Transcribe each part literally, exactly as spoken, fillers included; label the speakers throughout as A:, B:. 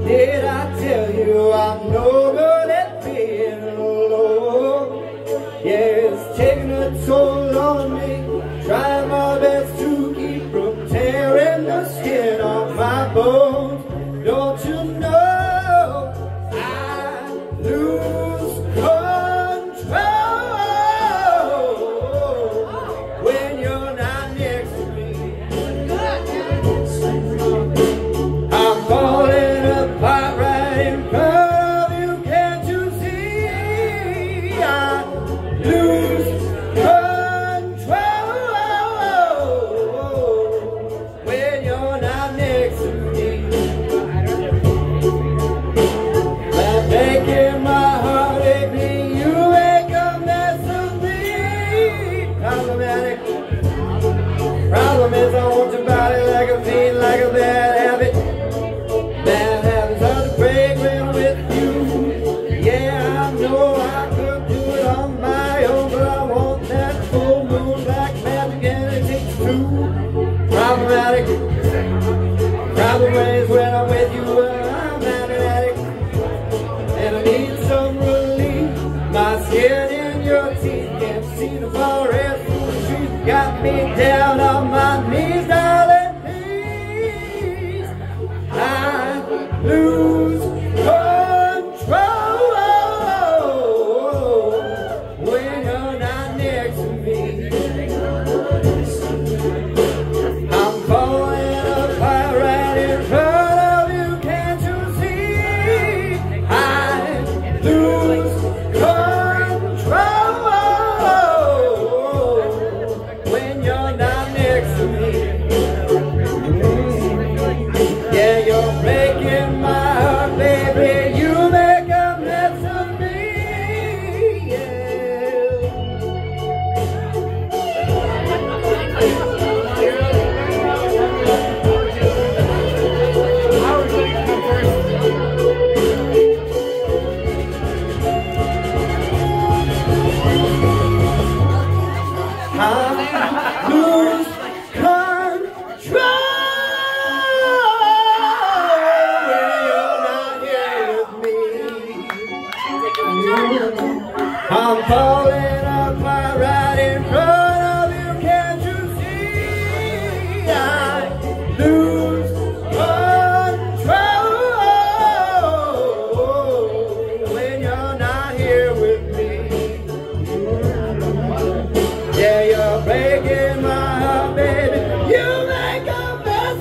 A: Did I tell you I'm no good at being alone? Yeah, it's taking a toll on me, trying my best to keep from tearing the skin off my bones. Don't you know I lose control when you're not next to me? I'm falling apart right in front of you, can't you see? I lose control when you're not next to me. I'm making my heart ache, me, you make a mess of me. Problematic. Problem is I want your body like a fiend, like a bad habit. Bad habits are the fragrant with you. Yeah, I know I could do it on my own, but I want that full moon like magic, and it takes two. Problematic. Problem is when I'm with you, I'm an addict, and I need some relief. My skin in your teeth, can't see the forest through the trees. Got me down on my knees, darling, please. I lose control when you're not next to me. I'm falling apart right in front of you, can't you see? I lose control when you're not next to me. Yeah, you're breaking my heart, baby. You make a mess of me. Yeah. I lose control when you're not here with me. I'm falling apart right in front of you, can't you see? I lose control when you're not here with me. Yeah, you're breaking my heart, baby. You make a mess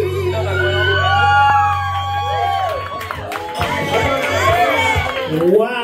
A: of me. Wow.